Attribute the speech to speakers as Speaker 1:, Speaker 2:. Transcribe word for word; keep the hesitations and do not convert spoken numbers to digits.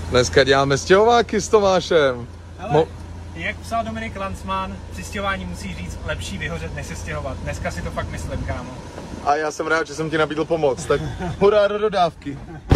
Speaker 1: Dneska děláme stěhováky s Tomášem.
Speaker 2: Hele,
Speaker 1: Mo
Speaker 2: jak psal Dominik Landsman, při stěhování musí říct lepší vyhořet, než se stěhovat. Dneska si to fakt myslím, kámo.
Speaker 1: A já jsem rád, že jsem ti nabídl pomoc, tak hurá do dodávky.